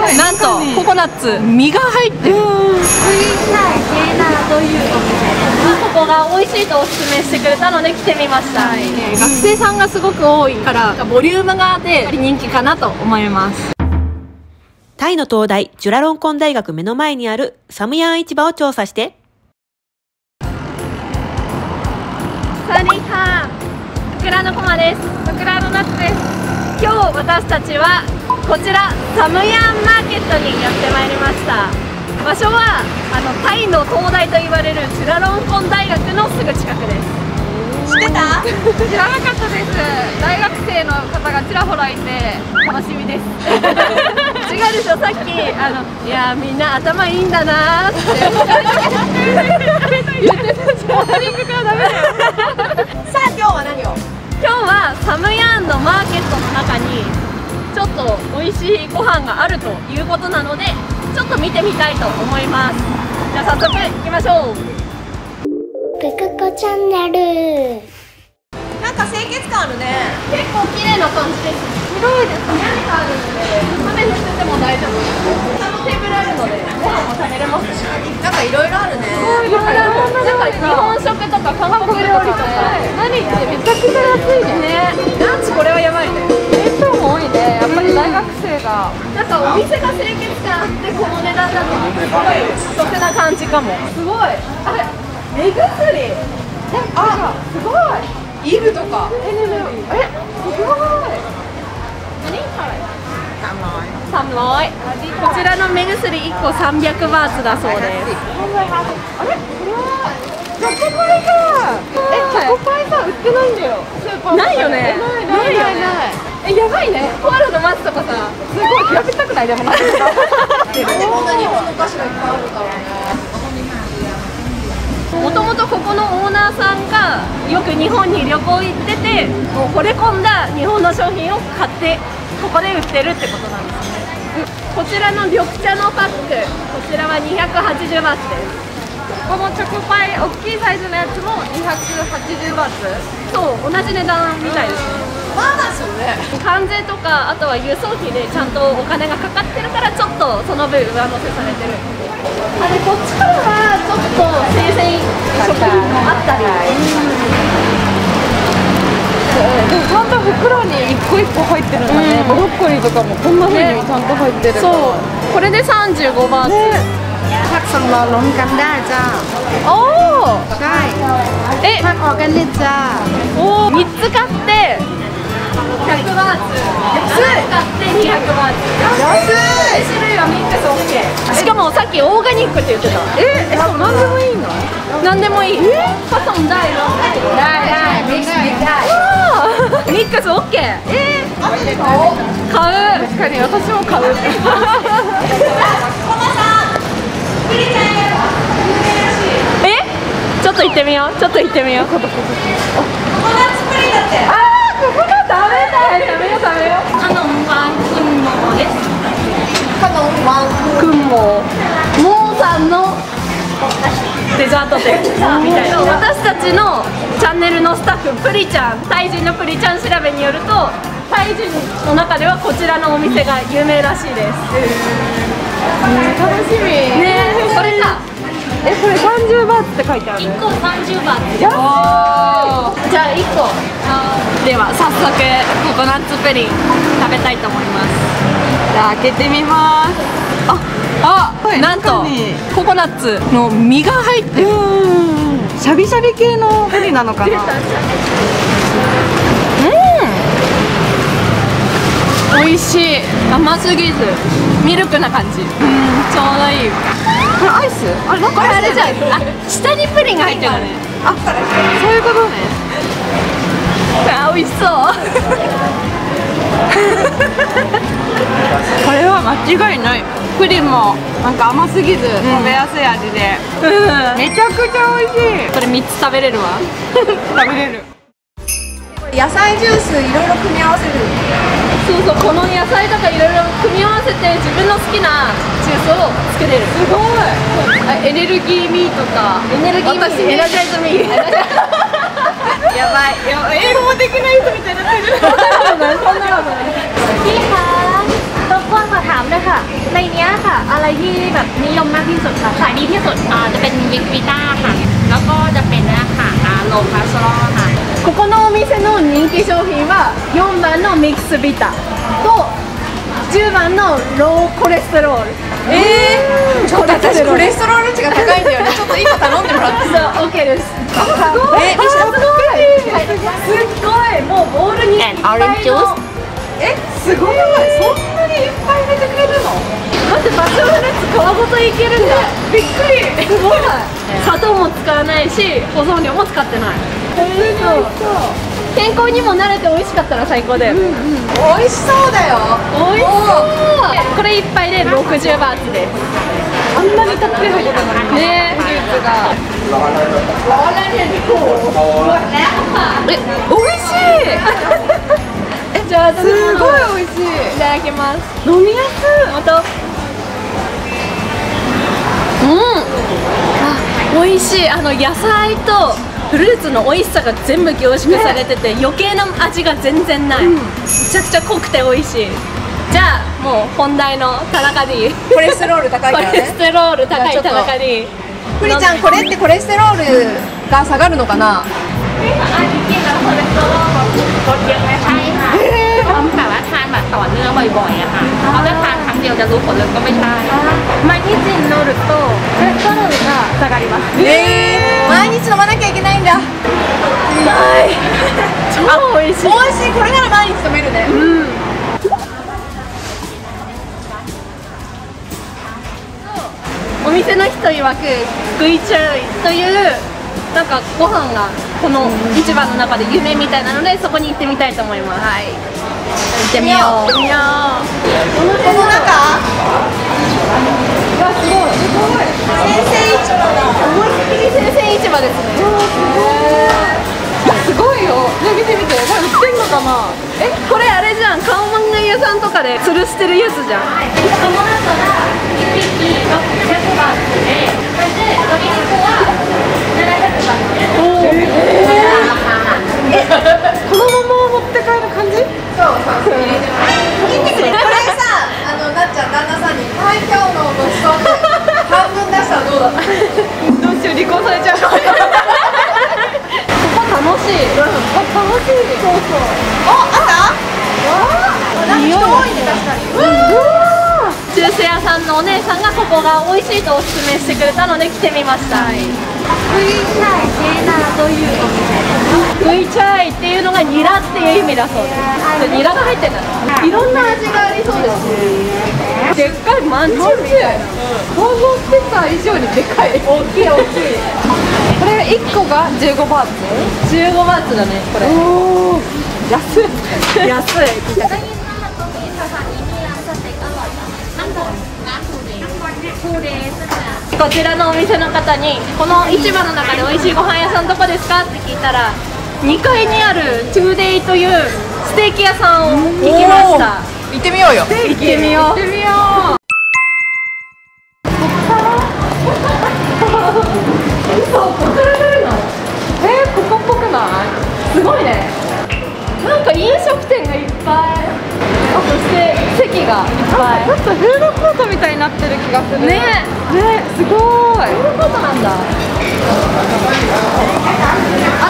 なんとココナッツ実が入ってる。というお店で、ここが美味しいとおすすめしてくれたので来てみました。学生さんがすごく多いからボリュームがあって人気かなと思います。 タイの東大ジュラロンコン大学目の前にあるサムヤン市場を調査して。 サニーハー、桜のコマです。桜の夏です。今日私たちはこちらサムヤンマーケットにやってまいりました。場所はタイの東大と言われるチュラロンコン大学のすぐ近くです。知ってた？知らなかったです。大学生の方がちらほらいて楽しみです。違うでしょ、さっきいやみんな頭いいんだなーって言ってたじゃん。オープニングからダメだよ。さあ今日は何を？今日はサムヤンのマーケットの中にちょっと美味しいご飯があるということなのでちょっと見てみたいと思います。じゃあ早速行きましょう。 ぷくこチャンネル。 なんか清潔感あるね。結構綺麗な感じです。広いです。屋根があるので雨降ってても大丈夫。下のテーブルあるのでご飯も食べれます。なんかいろいろあるね。いろいろある。なんか日本食とか韓国料理とか何ってめちゃくちゃ安いね。ランチこれはやばいね。弁当も多いね。やっぱり大学生がなんかお店が清潔感あってこの値段だとすごいお得な感じかも。すごい。あれ目薬。あ、すごい。イルとか。すごい。何これ？300。こちらの目薬1個300バーツだそうです。あれ？これはチョコパイか。チョコパイさ売ってないんだよ。ないよね。ないよね。やばいね。コアラのマスとかさ、すごい調べたくないでもなんでこんな日本のお菓子がいっぱいあるんだろうね。もともとここのオーナーさんがよく日本に旅行行っててもう惚れ込んだ日本の商品を買ってここで売ってるってことなんですね。こちらの緑茶のパック、こちらは280バーツです。このチョコパイ大きいサイズのやつも280バーツ。そう同じ値段みたいですね。まあですよね。関税とかあとは輸送費でちゃんとお金がかかってるからちょっとその分上乗せされてる。あれこっちからはちょっと生鮮食品もあったり、でもちゃんと袋に一個一個入ってるんだね。ブロッコリーとかもこんな風にちゃんと入ってるから、そうこれで35バーツ。 ผักสำรองล้มกันได้จ้าおおใช่ผักออร์แกนิกจ้าおお3つ買って100バーツ。安い。買って200バーツ。安い。種類はミックス OK。しかもさっきオーガニックって言ってた。そう何でもいいの？何でもいい。パソンได้ได้ミックスได้。ミックス OK。買う。確かに私も買う。ちょっと行ってみよう。ちょっと行ってみよう。ココナッツプリンだって。ここがダメだよ。食べよう食べよう。カノンワンクンモーです。カノンワンクンモー。モーさんのデザート店みたいな。私たちのチャンネルのスタッフプリちゃん、タイ人のプリちゃん調べによるとタイ人の中ではこちらのお店が有名らしいです。楽しみ。ね、これか。これ30バーツって書いてある。1個30バーツ。じゃあ1個。では早速ココナッツプリン食べたいと思います。じゃあ開けてみます。なんとココナッツの実が入ってる。 シャビシャビ系のプリンなのかな。 美味しい。甘すぎずミルクな感じ。ちょうどいい。 これアイス？なんかあれじゃん。下にプリンが入ってるのね。 そういうことね。 美味しそう。 これは間違いない。プリンもなんか甘すぎず食べやすい味で、めちゃくちゃ美味しい。 これ3つ食べれるわ。 食べれる。 野菜ジュースいろいろ組み合わせる。そうそう、この野菜とかいろいろ組み合わせて自分の好きなジュースを作れる。すごい。エネルギーミーとか。エネルギーミー。私エナジャイズミー。やばい。英語もできない人みたいになってる。そんなことない。 พี่คะรบกวนขอถามด้วยค่ะในอะไรที่แบบนิยมมากที่สุดคะขายดีที่สุดจะเป็นวิกวิต้าค่ะแล้วก็จะเป็นนะคะโลคาสโลค่ะここのお店の人気商品は4番のミックスビタと10番のローコレステロール。 ちょっと私コレステロール値が高いんだよね。ちょっと1個頼んでもらっていい？ そう、OK です。すごい。すごい。もうボウルにいっぱいの。すごい。そんなにいっぱい入れてくれるの？だってパッションフルーツ皮ごといけるんだ。びっくり。すごい。砂糖も使わないし、保存料も使ってない。健康にも慣れて美味しかったら最高だよね。 美味しそうだよ。 美味しそう。これ一杯で60バーツです。あんなにたっぷり入ってたのにね。フルーツが。美味しい。じゃあすごい美味しい。いただきます。飲みやすい。また。美味しい。野菜とフルーツの美味しさが全部凝縮されてて、余計な味が全然ない。めちゃくちゃ濃くて美味しい。じゃあもう本題の田中 D。 コレステロール高いからね。 コレステロール高い田中 D。 クリちゃん、これってコレステロールが下がるのかな？ แบบว่าทานแบบต่อเนื่องบ่อยๆอะค่ะเพราะถ้าทานครั้งเดียวจะรู้ผลเลยก็ไม่ใช่毎日乗るとコレステロールが下がります。 毎日飲まなきゃいけないんだ。 超美味しい。 美味しい。これなら毎日飲めるね。 お店の人曰くグイチャイというなんかご飯がこの市場の中で有名みたいなので、そこに行ってみたいと思います。はい。行ってみよう。行ってみよう。 この中？わ、すごい。先生市場だ。 思いっきり先生市場ですね。すごいよ。ね、見て見て。これ売ってんのかな？これあれじゃん。カオマンガイ屋さんとかで吊るしてるやつじゃん。この後が1匹600バーツで、それで鶏肉は700バーツです。このまま持って帰る感じ？ そう。これさ、なっちゃん旦那さんに今日のごちそうで半分出したらどうだった？ どうしよう、離婚されちゃう。ここ楽しい。楽しい。そうそう。 あった？なんか人多いね、確かに。 ジュース屋さんのお姉さんがここが美味しいとおすすめしてくれたので来てみました。グイチャイニラというお店。グイチャイっていうのがニラっていう意味だそうです。ニラが入ってるんだ。いろんな味がありそうですね。でっかいまんじゅうみたいな。想像してた以上にでかい。大きい大きい。 これ1個が15バーツ ？15バーツだね、これ。おー、安い。安い。こちらのお店の方にこの市場の中で美味しいご飯屋さんどこですかって聞いたら、2階にあるトゥーデイというステーキ屋さんを聞きました。 行ってみようよ。 行ってみよう。行ってみよう。嘘、ここから出るの？ここっぽくない？すごいね。なんか飲食店がいっぱい。そして席がいっぱい。 ちょっとフードコートみたいになってる気がする。 ね、 すごい。フードコートなんだ。あった。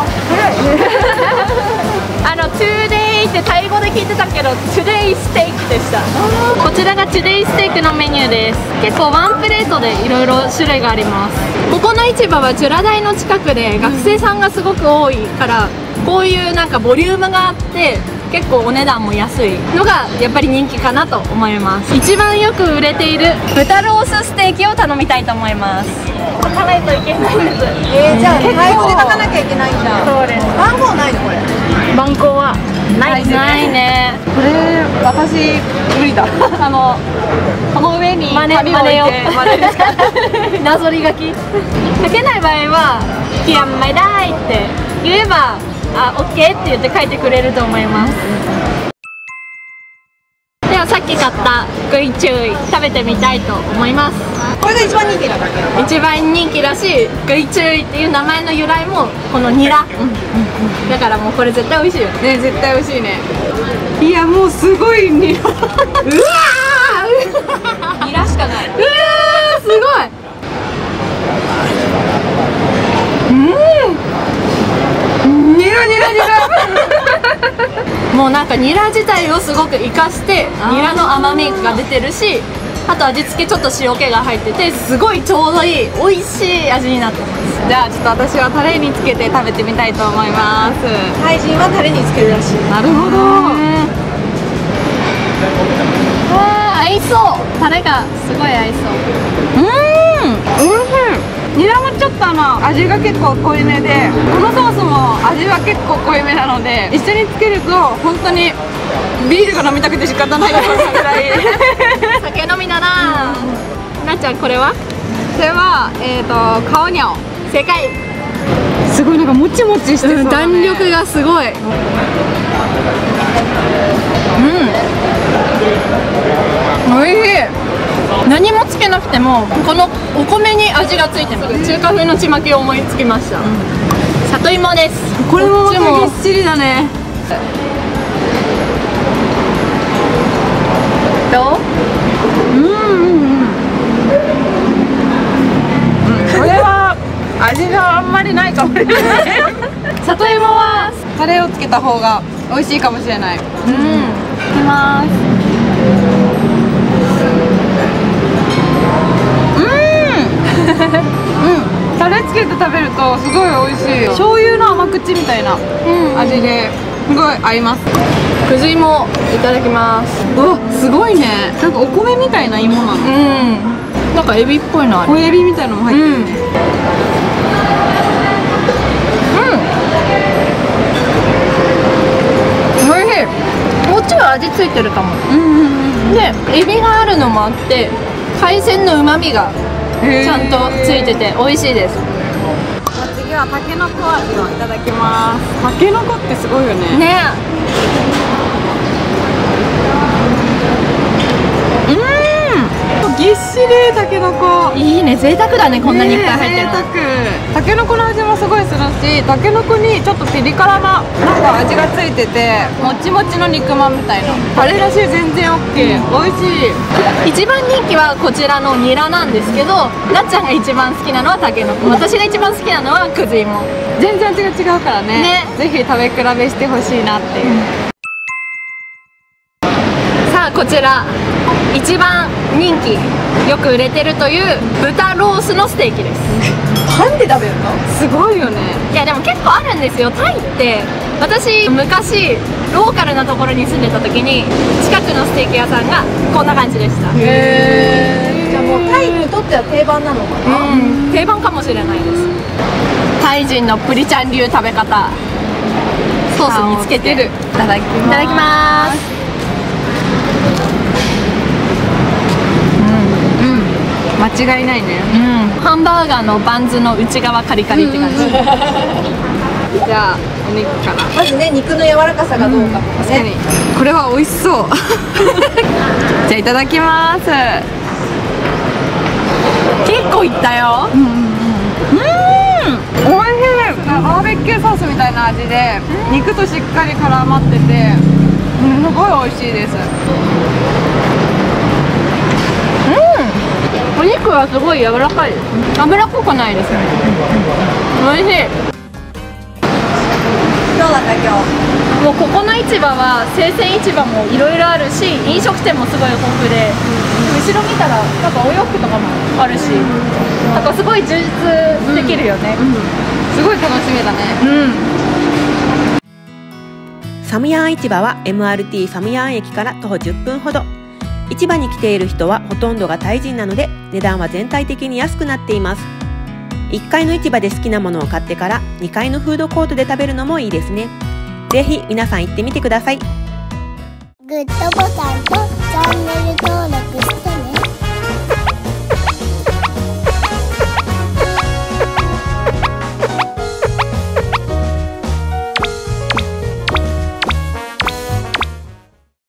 トゥーデイってタイ語で聞いてたけど、トゥデイステーキでした。こちらがトゥデイステーキのメニューです。結構ワンプレートでいろいろ種類があります。ここの市場はジュラ大の近くで学生さんがすごく多いから、こういうなんかボリュームがあって結構お値段も安いのがやっぱり人気かなと思います。一番よく売れている豚ロースステーキを頼みたいと思います。炊かないといけないんです。 じゃあタイ語で炊かなきゃいけないんだ。 そうです。 番号ないのこれ？ 番号はないね。 これ私無理だ。この上に紙を置いてなぞり書き。書けない場合は「キャンマイダイ」って言えば「オッケー」って言って書いてくれると思います。ではさっき買ったグイチュイ食べてみたいと思います。 これが一番人気なんだっけ？ 一番人気だし、グイチュイっていう名前の由来もこのニラ。だからもうこれ絶対美味しいよね。 絶対美味しいね。いやもうすごいニラ。うわー。 ニラしかもうなんかニラ自体をすごく生かしてニラの甘みが出てるし、あと味付けちょっと塩気が入っててすごいちょうどいい美味しい味になってます。 じゃあちょっと私はタレにつけて食べてみたいと思います。タイ人はタレにつけるらしい。なるほど。 合いそう。タレがすごい合いそう。 おいしい。ニラもちょっと味が結構濃いめで、このソースも味は結構濃いめなので、一緒につけると本当にビールが飲みたくて仕方ないようなぐらい酒飲みだな。なっちゃんこれは？ これはカオニャオ。 正解。 すごいなんかもちもちしてそうだね。 弾力がすごい。おいしい。何もつけなくてもこのお米に味がついてます。中華風のちまきを思いつきました。里芋です。 これもこっちもぎっしりだね。 どう？ これは味があんまりないかもしれない里芋はタレをつけた方が美味しいかもしれない。 いきます。 タレつけて食べるとすごい美味しいよ。醤油の甘口みたいな味ですごい合います。 くず芋いただきます。 うわ、すごいね。なんかお米みたいな芋なの。 なんかエビっぽいのある。 小エビみたいなのも入ってるね。 おいしい。もうちょい味ついてるかも。で、エビがあるのもあって海鮮の旨味がちゃんとついてて美味しいです。 次はタケノコ味をいただきます。タケノコってすごいよね。 ね。 ぎっしりタケノコ。 いいね、贅沢だね、こんなにいっぱい入ってるの。 贅沢。タケノコの味もすごいするし、タケノコにちょっとピリ辛ななんか味がついてて、もちもちの肉まんみたいな。タレらしい全然 OK。美味しい。 一番人気はこちらのニラなんですけど、なっちゃんが一番好きなのはタケノコ、私が一番好きなのはくず芋。 全然味が違うからね。ぜひ食べ比べしてほしいなっていう。 さあこちら一番人気よく売れてるという豚ロースのステーキです。 パンで食べるの？すごいよね。 いやでも結構あるんですよ。タイって私昔ローカルなところに住んでた時に近くのステーキ屋さんがこんな感じでした。 じゃあもうタイにとっては定番なのかな？ 定番かもしれないです。タイ人のプリちゃん流食べ方、ソースにつけていただきます。 間違いないね。 ハンバーガーのバンズの内側カリカリって感じ。 じゃあお肉からまずね、肉の柔らかさがどうかとかね。 これは美味しそうじゃあいただきます。 結構いったよ。 おいしい。バーベキューソースみたいな味で肉としっかり絡まっててすごい美味しいです。 お肉はすごい柔らかいです。脂っこくないですね。美味しい。 どうだった今日？ もうここの市場は生鮮市場もいろいろあるし、飲食店もすごい豊富で、後ろ見たらなんかお洋服とかもあるし、なんかすごい充実できるよね。 すごい楽しみだね。 サムヤン市場は MRT サムヤン駅から徒歩10分ほど。市場に来ている人はほとんどがタイ人なので値段は全体的に安くなっています。1階の市場で好きなものを買ってから2階のフードコートで食べるのもいいですね。ぜひ皆さん行ってみてください。 グッドボタンとチャンネル登録